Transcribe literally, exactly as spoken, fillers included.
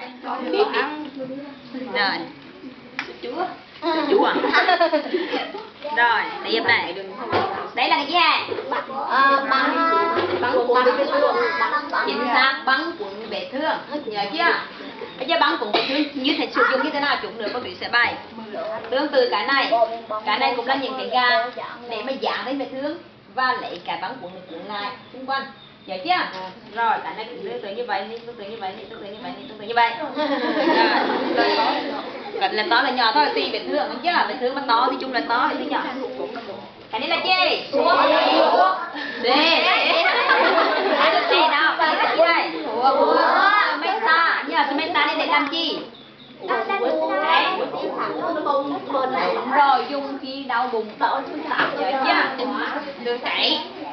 Rồi. Chúa. Chúa à? Rồi, tiếp này. Đấy là cái gì hả? Ờ, bắn bắn cuộn bể thương. Chính xác, bắn cuộn bể thương. Nhớ chưa? Bây giờ bắn cuộn bể thương như thế sử dụng như thế nào chúng nữa con đứa sẽ bài. Tương tự cái này, cái này cũng là những cái gà để mà dán lên bể thương và lấy cái bắn cuộn cuộn lại xung quanh. Nhớ chưa? Rồi, cái này cũng tương tự như vậy, tương tự như vậy, tương tự như vậy, tương tự như vậy. Rồi, còn là to là nhỏ thôi, tùy bể thương, đúng chưa? Bể thương mà to thì chung là to, thì nhỏ. Cái này là gì? Đây. Ai được gì nào? Cái là gì đây? Meta, nhờ meta đi để làm gì? Đấy. Đúng rồi, dùng khi đau bụng. Nhớ chưa? Được chảy.